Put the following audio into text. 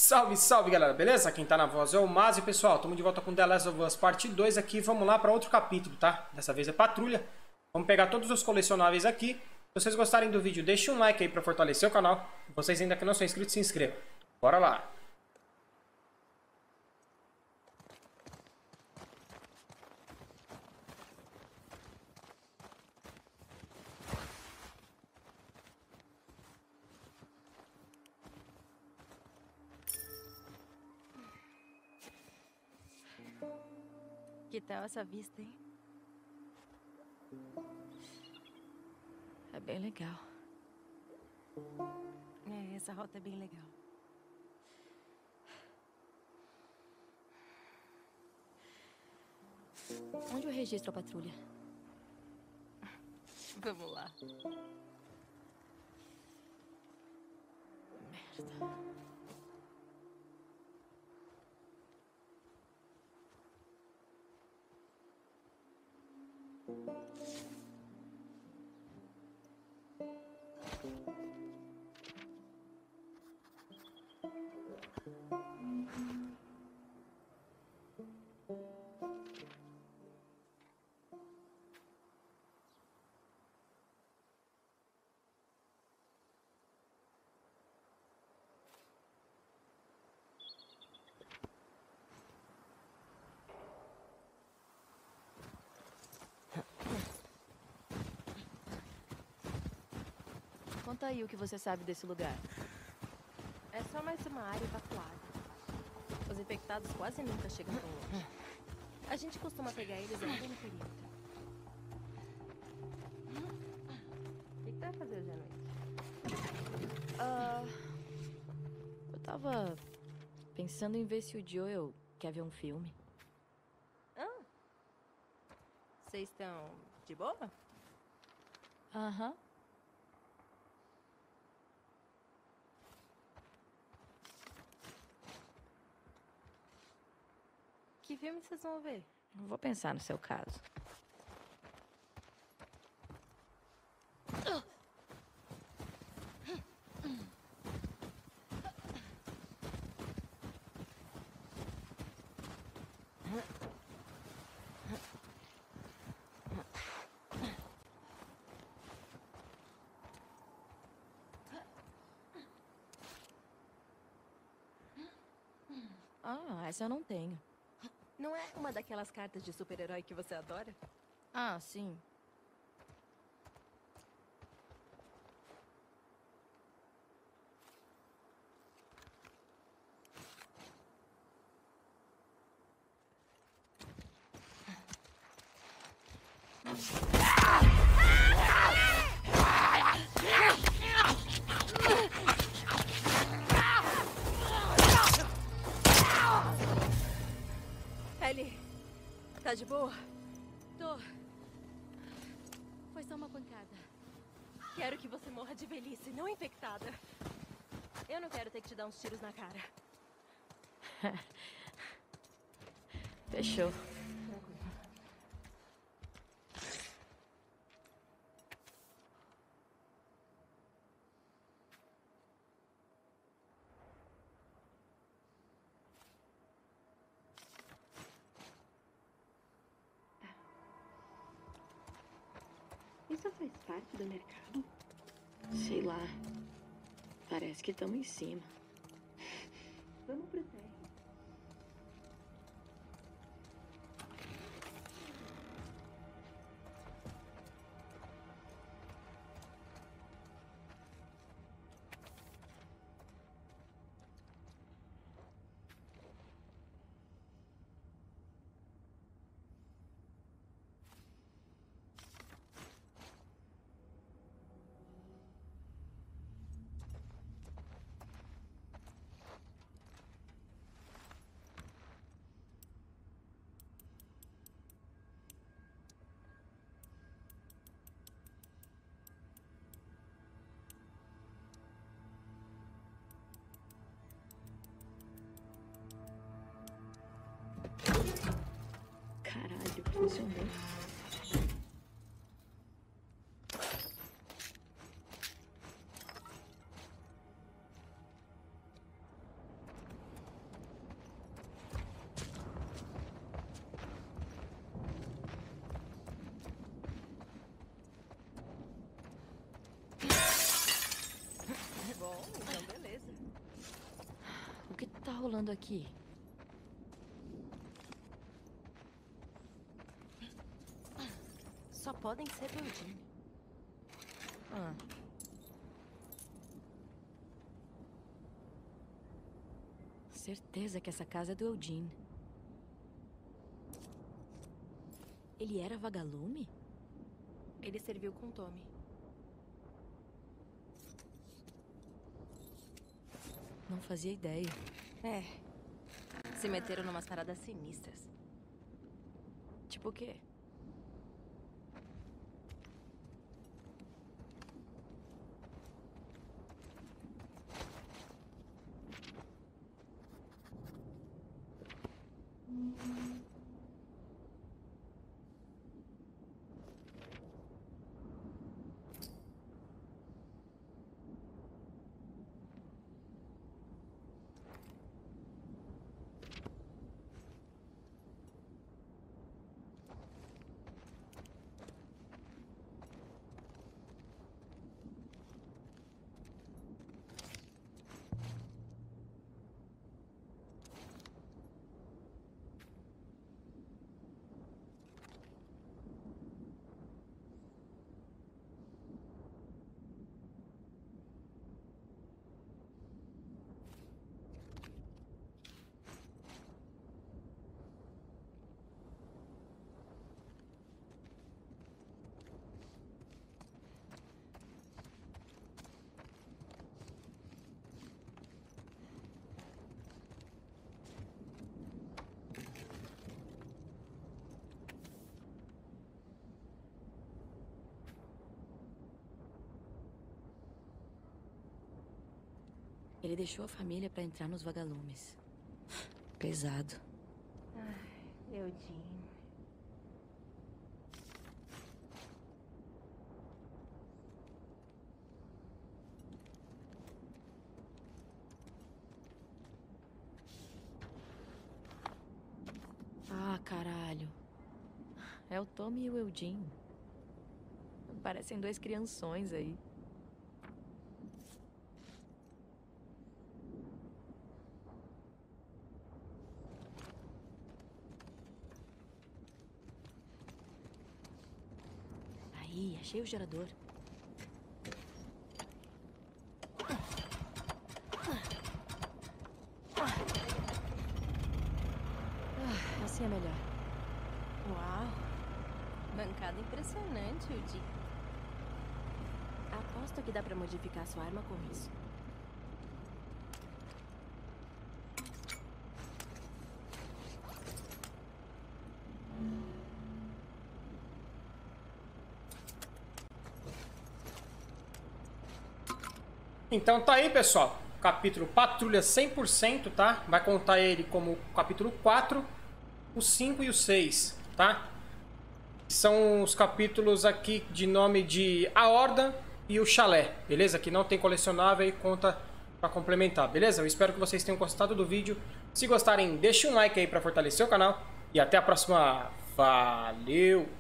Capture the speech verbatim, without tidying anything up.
Salve, salve galera, beleza? Quem tá na voz é o Mazi, pessoal. Estamos de volta com The Last of Us Parte dois aqui. Vamos lá para outro capítulo, tá? Dessa vez é patrulha. Vamos pegar todos os colecionáveis aqui. Se vocês gostarem do vídeo, deixem um like aí para fortalecer o canal. Se vocês ainda que não são inscritos, se inscrevam. Bora lá! Que tal essa vista, hein? É bem legal. É, essa rota é bem legal. Onde eu registro a patrulha? Vamos lá. Merda. Conta aí o que você sabe desse lugar. É só mais uma área evacuada. Os infectados quase nunca chegam tão longe. A gente costuma pegar eles ainda no perímetro. O que, que vai fazer hoje à noite? Ah, eu tava pensando em ver se o Joel quer ver um filme. Ah, vocês estão de boa? Aham. Que filme vocês vão ver? Vou pensar no seu caso. Ah, essa eu não tenho. Não é uma daquelas cartas de super-herói que você adora? Ah, sim. Ellie, tá de boa? Tô. Foi só uma pancada. Quero que você morra de velhice, não infectada. Eu não quero ter que te dar uns tiros na cara. Fechou. Isso faz parte do mercado? Sei lá. Parece que estamos em cima. Vamos pro térreo. Caralho, funcionou. rolando aqui? Só podem ser do Eugene. Ah. Certeza que essa casa é do Eugene. Ele era vagalume? Ele serviu com Tommy. Não fazia ideia. É. Se meteram numas paradas sinistras. Tipo o quê? Ele deixou a família pra entrar nos vagalumes. Pesado. Ai, Eugene. Ah, caralho. É o Tommy e o Eugene. Parecem dois crianções aí. Aí, achei o gerador. Ah, assim é melhor. Uau. Bancada impressionante, Eugene. Aposto que dá pra modificar sua arma com isso. Então tá aí, pessoal. Capítulo Patrulha cem por cento, tá? Vai contar ele como capítulo quatro, o cinco e o seis, tá? São os capítulos aqui de nome de A Horda e o Chalé, beleza? Que não tem colecionável e conta pra complementar, beleza? Eu espero que vocês tenham gostado do vídeo. Se gostarem, deixe um like aí pra fortalecer o canal. E até a próxima. Valeu!